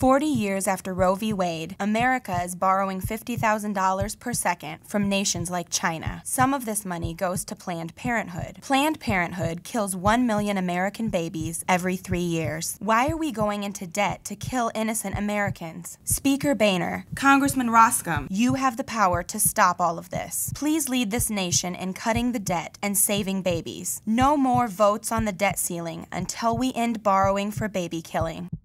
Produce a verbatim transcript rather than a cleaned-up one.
forty years after Roe v. Wade, America is borrowing fifty thousand dollars per second from nations like China. Some of this money goes to Planned Parenthood. Planned Parenthood kills one million American babies every three years. Why are we going into debt to kill innocent Americans? Speaker Boehner, Congressman Roskam, you have the power to stop all of this. Please lead this nation in cutting the debt and saving babies. No more votes on the debt ceiling until we end borrowing for baby killing.